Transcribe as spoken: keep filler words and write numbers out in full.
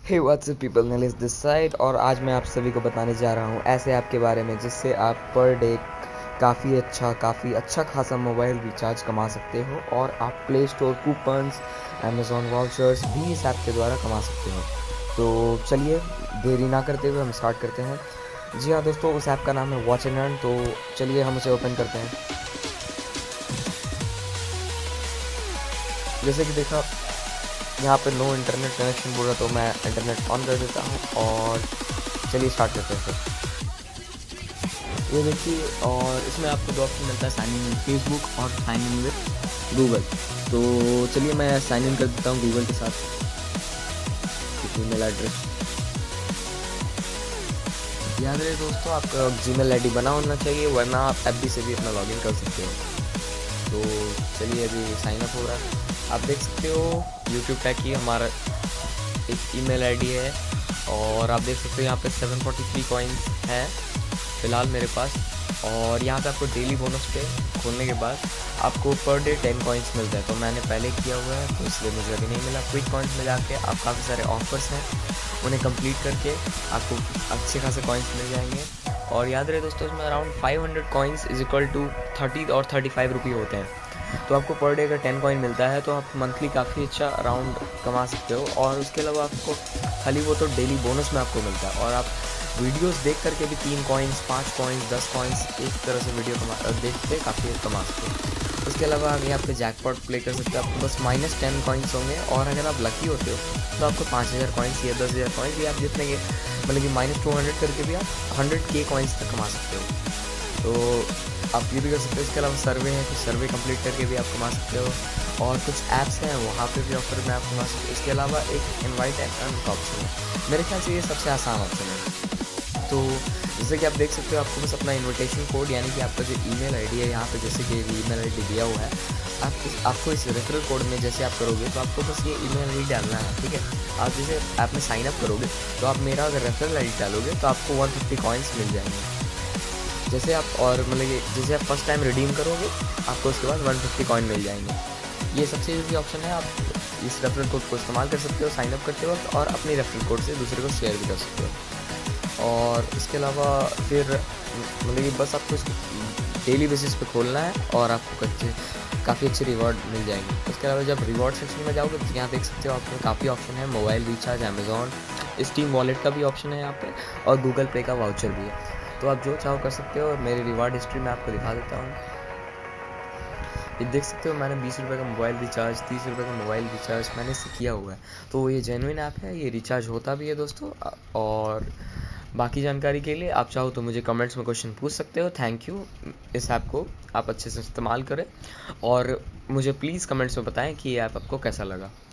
Hey what's up people, Nilesh this side. और आज मैं आप सभी को बताने जा रहा हूँ ऐसे ऐप के बारे में जिससे आप पर डे काफ़ी अच्छा काफ़ी अच्छा खासा मोबाइल रिचार्ज कमा सकते हो और आप Play Store coupons, Amazon vouchers भी इस ऐप के द्वारा कमा सकते हो। तो चलिए देरी ना करते हुए हम स्टार्ट करते हैं। जी हाँ दोस्तों, उस ऐप का नाम है वॉच एंड अर्न। तो चलिए हम उसे ओपन करते हैं। जैसे कि देखा यहाँ पे नो इंटरनेट कनेक्शन बोल रहा, तो मैं इंटरनेट ऑन कर देता हूँ और चलिए स्टार्ट करते हैं फिर। ये देखिए, और इसमें आपको दो ऑप्शन मिलता है, साइन इन विद फेसबुक और साइन इन विद गूगल। तो चलिए मैं साइन इन कर देता हूँ गूगल के साथ, ईमेल एड्रेस। याद रहे दोस्तों, आपका जीमेल आईडी बना होना चाहिए, वरना आप एफबी से भी अपना लॉगिन कर सकते हो। तो चलिए अभी साइन अप हो रहा है। आप देख सकते हो यूट्यूब टैग की हमारा एक ईमेल आईडी है और आप देख सकते हो यहाँ पे सेवन फोर्टी थ्री कॉइन्स है फ़िलहाल मेरे पास। और यहाँ पे आपको डेली बोनस पे खोलने के बाद आपको पर डे टेन कॉइन्स मिलता है। तो मैंने पहले किया हुआ है तो इसलिए मुझे अभी नहीं मिला। क्विक कॉइन्स में जाके आप काफ़ी सारे ऑफर्स हैं, उन्हें कंप्लीट करके आपको अच्छे खासे कॉइन्स मिल जाएंगे। और याद रहे दोस्तों, इसमें around five hundred coins is equal to thirty और थर्टी फाइव रुपये होते हैं। तो आपको पर डे अगर टेन कॉइन मिलता है तो आप मंथली काफ़ी अच्छा अराउंड कमा सकते हो। और उसके अलावा आपको खाली वो तो डेली बोनस में आपको मिलता है, और आप वीडियोस देख करके भी तीन कॉइन्स, पाँच कॉइन्स, दस कॉइन्स एक तरह से वीडियो कमा देख के काफ़ी कमा सकते हो। उसके अलावा आगे आप पे जैकपॉट प्ले कर सकते हो। आपको बस माइनस टेन कॉइन्स होंगे, और अगर आप लकी होते हो तो आपको पाँच हज़ार कॉइन्स या दस हज़ार कॉइन्स भी आप जितने मतलब कि माइनस टू हंड्रेड करके भी आप हंड्रेड के कॉइन्स तक कमा सकते हो। तो आप ये भी कर सकते हो। इसके अलावा सर्वे है, कुछ सर्वे कंप्लीट करके भी आप कमा सकते हो, और कुछ ऐप्स हैं वहाँ पे भी ऑफर में आप कमा सकते हो। इसके अलावा एक इनवाइट एंड अर्न का ऑप्शन है, मेरे ख्याल से ये सबसे आसान ऑप्शन है। तो जैसे कि आप देख सकते हो, आपको बस अपना इनविटेशन कोड, यानी कि आपका जो ईमेल आईडी है यहाँ पे जैसे कि ईमेल आईडी दिया हुआ है, आप इस आपको इस रेफरल कोड में जैसे आप करोगे तो आपको बस ये ईमेल आईडी डालना है, ठीक है। आप जैसे ऐप में साइन अप करोगे तो आप मेरा अगर रेफरल आईडी डालोगे तो आपको वन फिफ्टी कॉइन्स मिल जाएंगे जैसे आप, और मतलब कि जैसे आप फर्स्ट टाइम रिडीम करोगे आपको उसके बाद वन फिफ्टी कॉइन मिल जाएंगे। ये सबसे ईजी ऑप्शन है। आप इस रेफरल कोड को इस्तेमाल कर सकते हो साइन अप करते वक्त, और अपनी रेफरल कोड से दूसरे को शेयर भी कर सकते हो। और इसके अलावा फिर मतलब कि बस आपको इसको डेली बेसिस पे खोलना है और आपको अच्छे काफ़ी अच्छे रिवॉर्ड मिल जाएंगे। उसके अलावा जब रिवॉर्ड सेक्शन में जाओगे तो यहाँ देख सकते हो आपको काफ़ी ऑप्शन है। Mobile recharge, Amazon, Steam wallet का भी ऑप्शन है यहाँ पे, और गूगल पे का वाउचर भी है। तो आप जो चाहो कर सकते हो। और मेरी रिवार्ड हिस्ट्री में आपको दिखा देता हूँ। ये देख सकते हो मैंने बीस रुपये का मोबाइल रिचार्ज, तीस रुपये का मोबाइल रिचार्ज मैंने इससे किया हुआ है। तो ये जेन्युइन ऐप है, ये रिचार्ज होता भी है दोस्तों। और बाकी जानकारी के लिए आप चाहो तो मुझे कमेंट्स में क्वेश्चन पूछ सकते हो। Thank you. इस ऐप को आप अच्छे से इस्तेमाल करें और मुझे प्लीज़ कमेंट्स में बताएं कि ये ऐप आपको कैसा लगा।